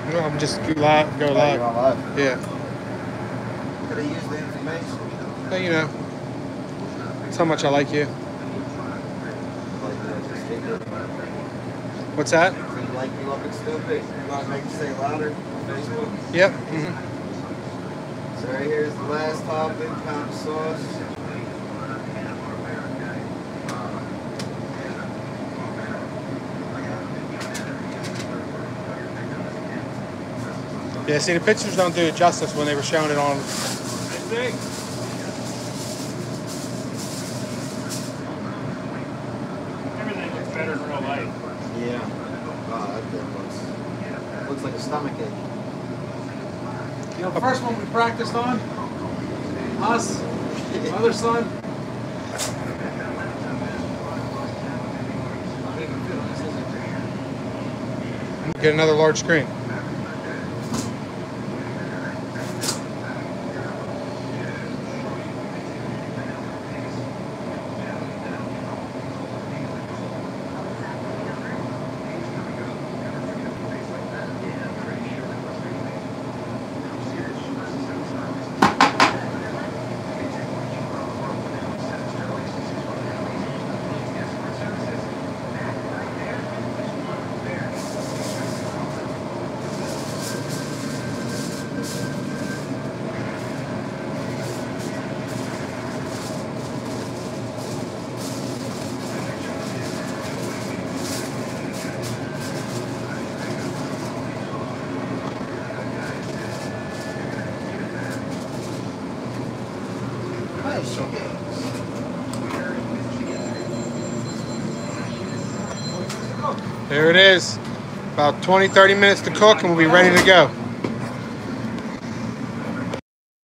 No, I'm just live, go live. You're on live? Yeah. Could have used the information. But, you know, that's how much I like you. What's that? So you like me looking stupid? You want to make it say louder on Facebook? Yep. So right here's the last topping, pound of sauce. Yeah, see, the pictures don't do it justice when they were showing it on. Everything looks better in real life. Yeah. Wow, that thing looks like a stomach ache. You know, the first one we practiced on, us, my other son. Get another large screen. There it is. About 20-30 minutes to cook and we'll be ready to go.